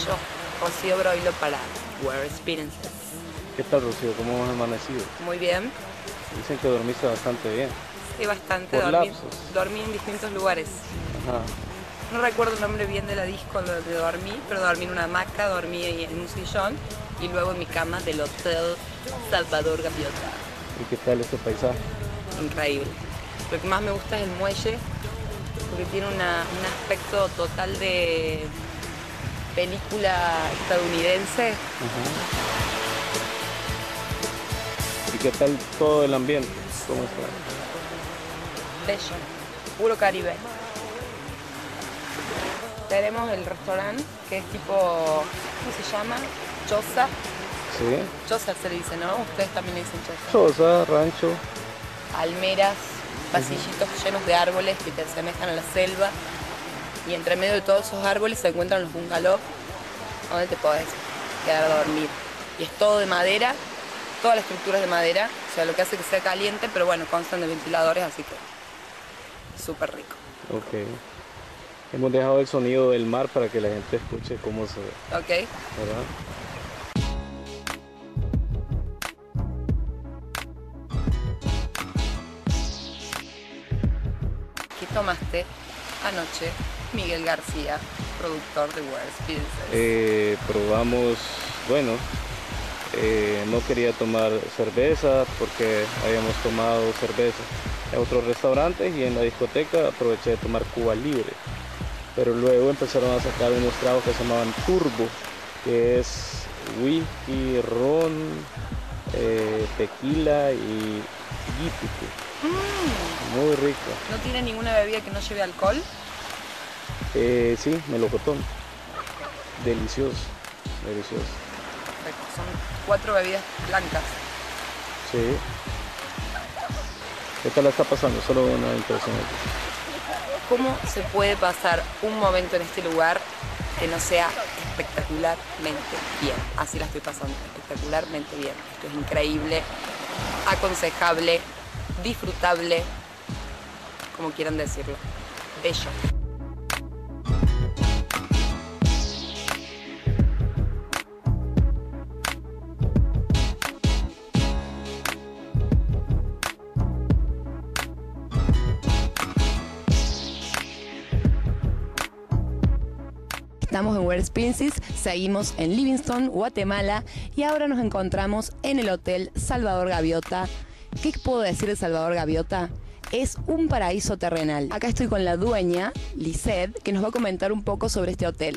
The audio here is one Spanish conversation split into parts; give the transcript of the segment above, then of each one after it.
Bello. Rocío Broilo para Wear Experiences. ¿Qué tal, Rocío? ¿Cómo has amanecido? Muy bien. Dicen que dormiste bastante bien. Sí, bastante. Por lapsos. Dormí en distintos lugares. Ajá. No recuerdo el nombre bien de la disco donde dormí, pero dormí en una hamaca, dormí en un sillón y luego en mi cama del Hotel Salvador Gaviota. ¿Y qué tal este paisaje? Increíble. Lo que más me gusta es el muelle, porque tiene un aspecto total de película estadounidense. Ajá. ¿Y qué tal todo el ambiente? ¿Cómo está? Bello, puro Caribe. Tenemos el restaurante, que es tipo, ¿cómo se llama? Choza. Sí. Choza se le dice, ¿no? Ustedes también le dicen choza. Choza, rancho. Almeras, pasillitos llenos de árboles que te asemejan a la selva. Y entre medio de todos esos árboles se encuentran los bungalows, donde te podés quedar a dormir. Y es todo de madera, toda la estructura es de madera, o sea, lo que hace que sea caliente, pero bueno, constan de ventiladores, así que súper rico. Ok. Hemos dejado el sonido del mar para que la gente escuche cómo se ve. Ok. ¿Verdad? ¿Qué tomaste anoche, Miguel García, productor de Wear Experiences? Probamos, bueno, no quería tomar cerveza porque habíamos tomado cerveza en otros restaurantes y en la discoteca aproveché de tomar Cuba Libre. Pero luego empezaron a sacar unos tragos que se llamaban Turbo, que es whisky, ron, tequila y guípico. Muy rico. ¿No tiene ninguna bebida que no lleve alcohol? Sí, melocotón. Delicioso, delicioso. Son 4 bebidas blancas. Sí. ¿Qué tal la está pasando? Solo una impresión. ¿Cómo se puede pasar un momento en este lugar que no sea espectacularmente bien? Así la estoy pasando, espectacularmente bien. Esto es increíble, aconsejable, disfrutable, como quieran decirlo. Bello. Estamos en Wear Experiences, seguimos en Livingston, Guatemala, y ahora nos encontramos en el Hotel Salvador Gaviota. ¿Qué puedo decir de Salvador Gaviota? Es un paraíso terrenal. Acá estoy con la dueña, Lisette, que nos va a comentar un poco sobre este hotel.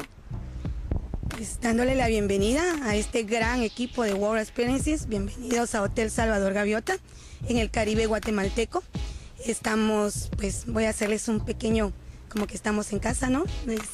Pues dándole la bienvenida a este gran equipo de Wear Experiences. Bienvenidos a Hotel Salvador Gaviota, en el Caribe guatemalteco. Estamos, pues voy a hacerles un pequeño, como que estamos en casa, ¿no?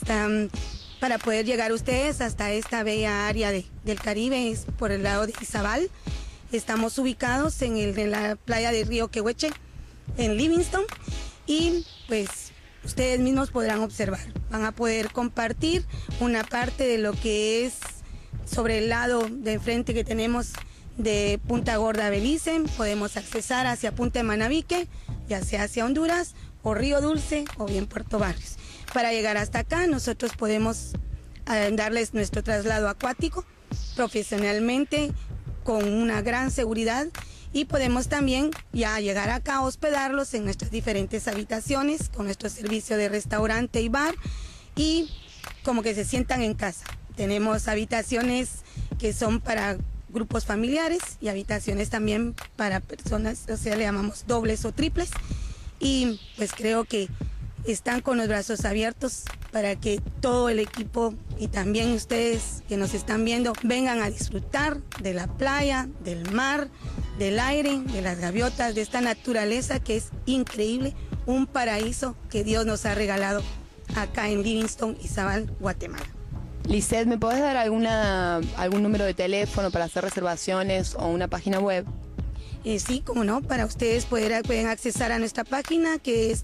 Para poder llegar ustedes hasta esta bella área del Caribe, es por el lado de Izabal. Estamos ubicados en la playa de Río Quehueche, en Livingston, y pues ustedes mismos podrán observar. Van a poder compartir una parte de lo que es sobre el lado de frente que tenemos de Punta Gorda, Belice. Podemos accesar hacia Punta de Manabique, ya sea hacia Honduras, o Río Dulce, o bien Puerto Barrios. Para llegar hasta acá, nosotros podemos darles nuestro traslado acuático profesionalmente, con una gran seguridad, y podemos también ya llegar acá a hospedarlos en nuestras diferentes habitaciones con nuestro servicio de restaurante y bar, y como que se sientan en casa. Tenemos habitaciones que son para grupos familiares y habitaciones también para personas, o sea, le llamamos dobles o triples, y pues creo que están con los brazos abiertos para que todo el equipo y también ustedes que nos están viendo vengan a disfrutar de la playa, del mar, del aire, de las gaviotas, de esta naturaleza que es increíble, un paraíso que Dios nos ha regalado acá en Livingston, Izabal, Guatemala. Lisette, ¿me podés dar algún número de teléfono para hacer reservaciones o una página web? Sí, como no, para ustedes pueden accesar a nuestra página, que es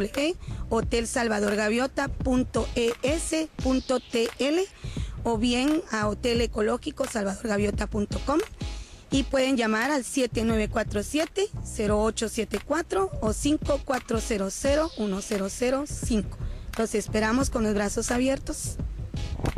www.hotelsalvadorgaviota.es.tl, o bien a Hotel Ecológico salvadorgaviota.com, y pueden llamar al 7947-0874 o 5400-1005. Los esperamos con los brazos abiertos.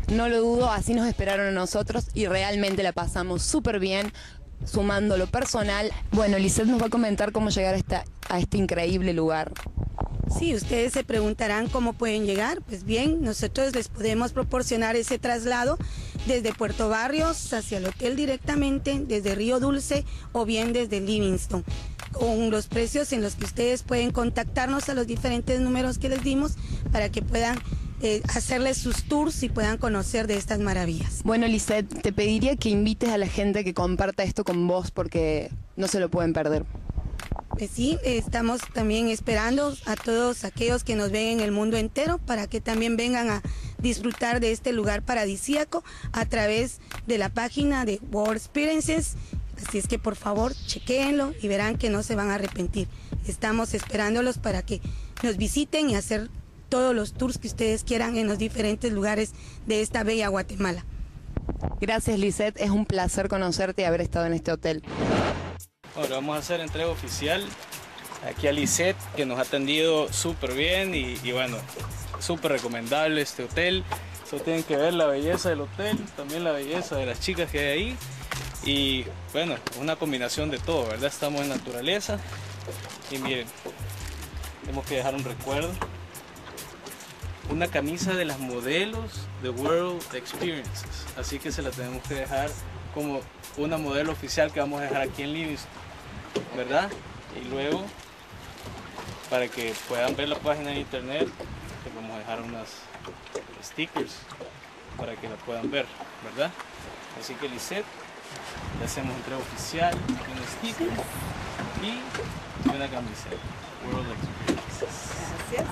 No lo dudo, así nos esperaron a nosotros y realmente la pasamos súper bien, sumando lo personal. Bueno, Lisette nos va a comentar cómo llegar a este increíble lugar. Sí, ustedes se preguntarán cómo pueden llegar. Pues bien, nosotros les podemos proporcionar ese traslado desde Puerto Barrios hacia el hotel directamente, desde Río Dulce o bien desde Livingston, con los precios en los que ustedes pueden contactarnos a los diferentes números que les dimos para que puedan hacerles sus tours y puedan conocer de estas maravillas. Bueno, Lisette, te pediría que invites a la gente que comparta esto con vos porque no se lo pueden perder. Pues sí, estamos también esperando a todos aquellos que nos ven en el mundo entero para que también vengan a disfrutar de este lugar paradisíaco a través de la página de World Experiences. Así es que por favor chequéenlo y verán que no se van a arrepentir. Estamos esperándolos para que nos visiten y hacer todos los tours que ustedes quieran en los diferentes lugares de esta bella Guatemala. Gracias, Lisette, es un placer conocerte y haber estado en este hotel. Ahora vamos a hacer entrega oficial aquí a Lisette, que nos ha atendido súper bien y bueno, súper recomendable este hotel. Solo tienen que ver la belleza del hotel, también la belleza de las chicas que hay ahí. Y bueno, una combinación de todo, ¿verdad? Estamos en naturaleza y miren, tenemos que dejar un recuerdo. Una camisa de las modelos de World Experiences, así que se la tenemos que dejar como una modelo oficial que vamos a dejar aquí en Livingston, ¿verdad? Y luego, para que puedan ver la página de internet, les vamos a dejar unas stickers para que la puedan ver, ¿verdad? Así que Lisette, le hacemos entrega oficial, un sticker y una camiseta World Experiences. Gracias.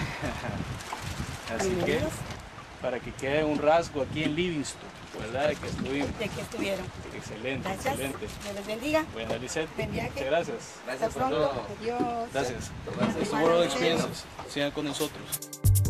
Así que, para que quede un rasgo aquí en Livingston, ¿verdad? De que estuvimos. De que estuvieron. Excelente, Gracias. excelente. Dios les bendiga. Bueno, Lisette, Buen viaje. muchas gracias. Hasta pronto. Adiós. Gracias. Buenas Esto es World noches. Experiences. Sigan con nosotros.